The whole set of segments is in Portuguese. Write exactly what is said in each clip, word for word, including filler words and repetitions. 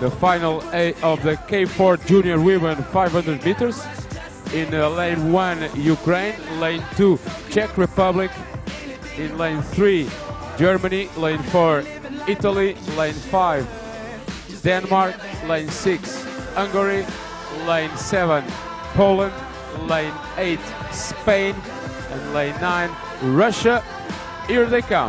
the final eight of the K four Junior Women five hundred meters. In uh, lane one, Ukraine. Lane two, Czech Republic. In lane three, Germany. Lane four, Italy. Lane five, Denmark. Lane six, Hungary. Lane seven, Poland. Lane eight, Spain. And lane nine, Russia. Here they come.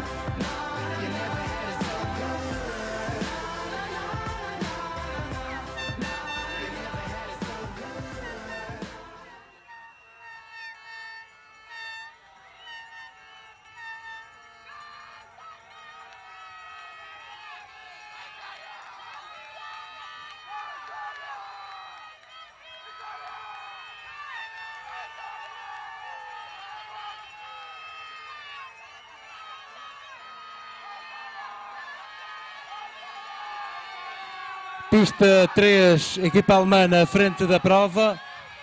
Pista três, equipa alemã na frente da prova.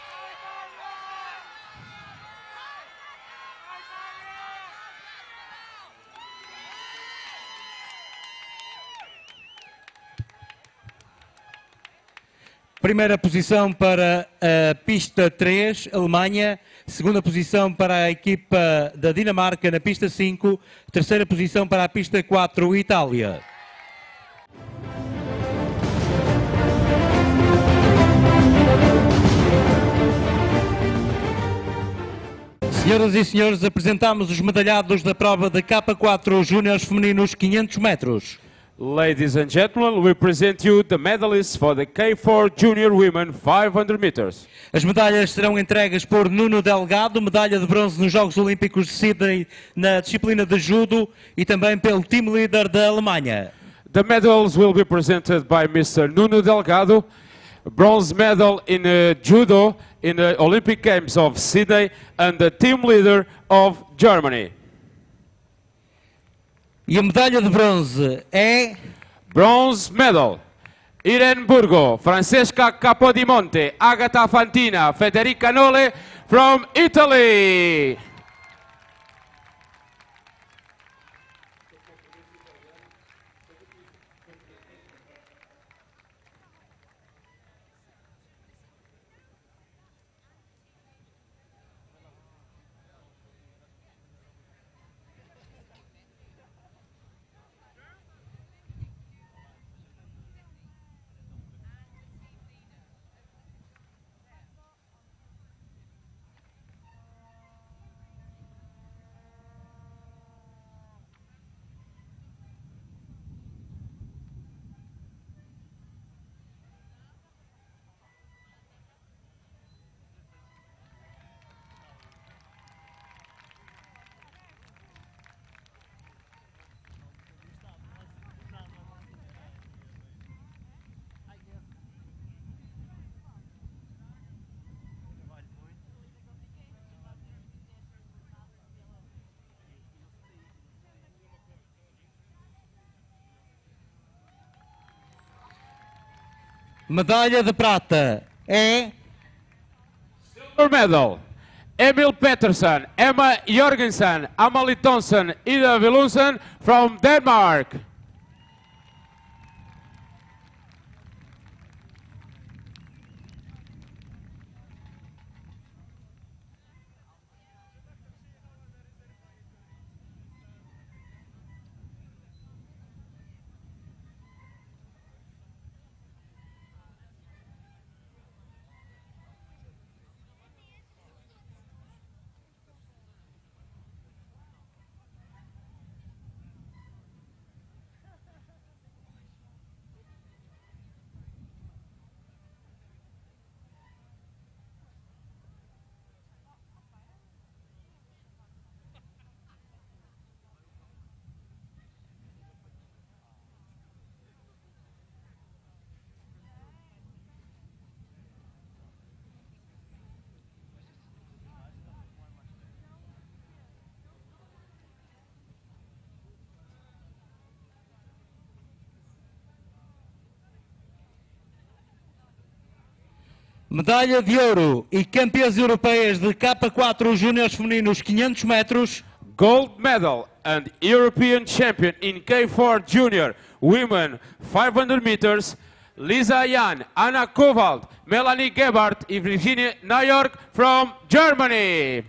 Primeira posição para a pista três, Alemanha. Segunda posição para a equipa da Dinamarca na pista cinco. Terceira posição para a pista quatro, Itália. Senhoras e senhores, apresentamos os medalhados da prova da K quatro Júniores Femininos quinhentos metros. Ladies and gentlemen, we present you the medalists for the K four Junior Women five hundred meters. As medalhas serão entregues por Nuno Delgado, medalha de bronze nos Jogos Olímpicos de Sydney na disciplina de judo, e também pelo team leader da Alemanha. The medals will be presented by Mister Nuno Delgado, bronze medal in uh, judo in the Olympic Games of Sydney, and the team leader of Germany. E a medalha de bronze é... Bronze medal, Irene Burgo, Francesca Capodimonte, Agata Fantina, Federica Nole from Italy. Medalha de prata é... Silver medal, Emil Pettersson, Emma Jorgensen, Amalie Thomsen, Ida Willumsen from Denmark. Medalha de ouro e campeãs europeias de K quatro Júniores Femininos quinhentos metros. Gold medal and European champion in K four Junior Women five hundred meters, Lisa Yan, Anna Kowald, Melanie Gebhardt and Virginia Neuyork from Germany.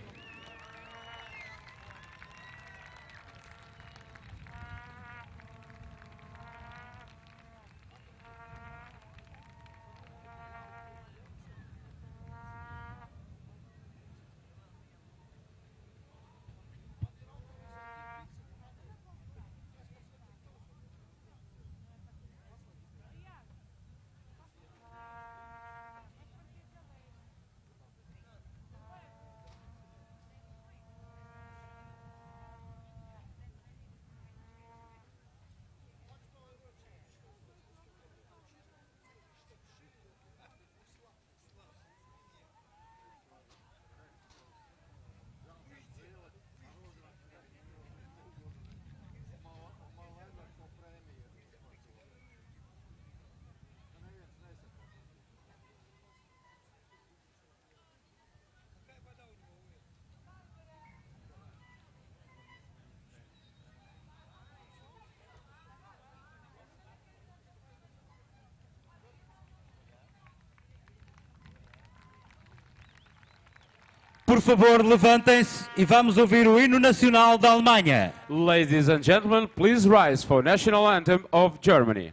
Por favor, levantem-se e vamos ouvir o hino nacional da Alemanha. Ladies and gentlemen, please rise for national anthem of Germany.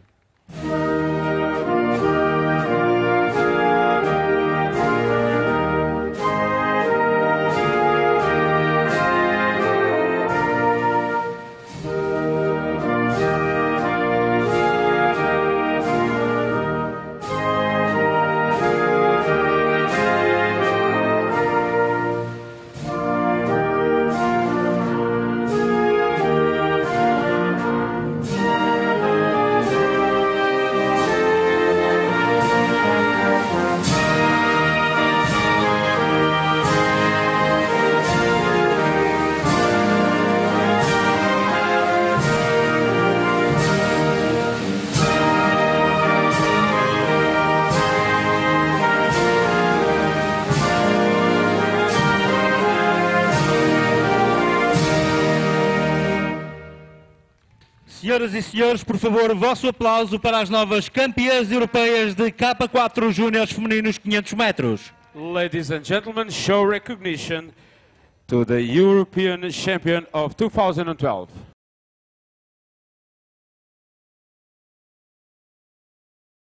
Senhoras e senhores, por favor, o vosso aplauso para as novas campeãs europeias de K quatro Júniores femininos quinhentos metros. Ladies and gentlemen, show recognition to the European champion of two thousand twelve.